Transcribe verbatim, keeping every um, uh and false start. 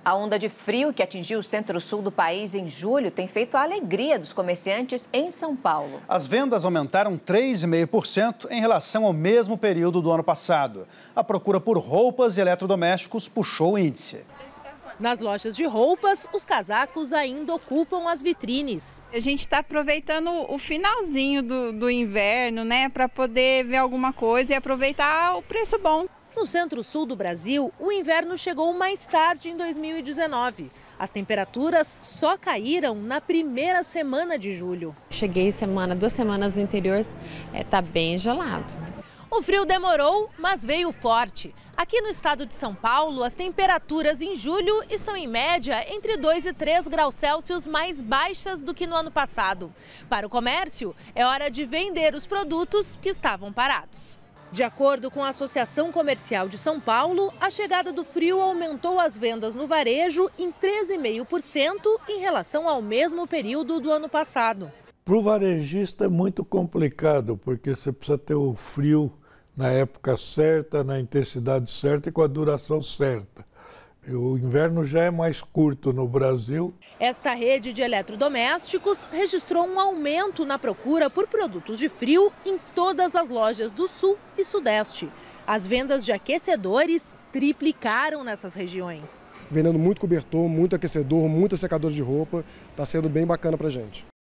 A onda de frio que atingiu o centro-sul do país em julho tem feito a alegria dos comerciantes em São Paulo. As vendas aumentaram três vírgula cinco por cento em relação ao mesmo período do ano passado. A procura por roupas e eletrodomésticos puxou o índice. Nas lojas de roupas, os casacos ainda ocupam as vitrines. A gente está aproveitando o finalzinho do, do inverno, né, para poder ver alguma coisa e aproveitar o preço bom. No centro-sul do Brasil, o inverno chegou mais tarde em dois mil e dezenove. As temperaturas só caíram na primeira semana de julho. Cheguei semana, duas semanas no interior, está bem gelado. O frio demorou, mas veio forte. Aqui no estado de São Paulo, as temperaturas em julho estão em média entre dois e três graus Celsius mais baixas do que no ano passado. Para o comércio, é hora de vender os produtos que estavam parados. De acordo com a Associação Comercial de São Paulo, a chegada do frio aumentou as vendas no varejo em treze vírgula cinco por cento em relação ao mesmo período do ano passado. Para o varejista é muito complicado, porque você precisa ter o frio na época certa, na intensidade certa e com a duração certa. O inverno já é mais curto no Brasil. Esta rede de eletrodomésticos registrou um aumento na procura por produtos de frio em todas as lojas do Sul e Sudeste. As vendas de aquecedores triplicaram nessas regiões. Vendendo muito cobertor, muito aquecedor, muito secador de roupa, está sendo bem bacana para a gente.